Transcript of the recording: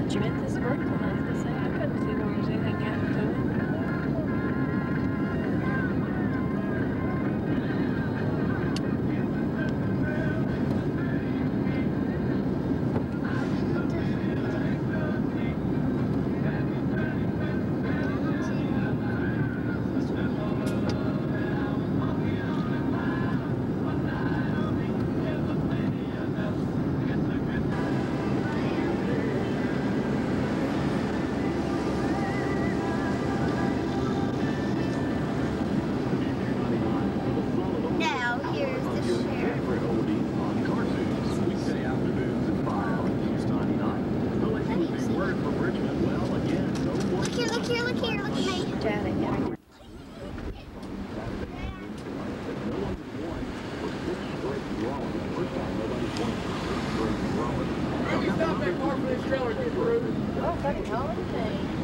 thought you meant this Brooklyn. I was gonna say I couldn't see where there's anything happened to it. Now, here's the sheriff. Favorite oldie on cartoons. Weekday afternoons at 5 on News 99. The latest word from Richmond. Well, again, no more. Look here, look here, look here, look at me. Daddy, yeah. No one's won for 6 straight draws. The first time nobody's won for 6 straight draws. How you stop that car for this trailer, get through? Oh, fucking holiday.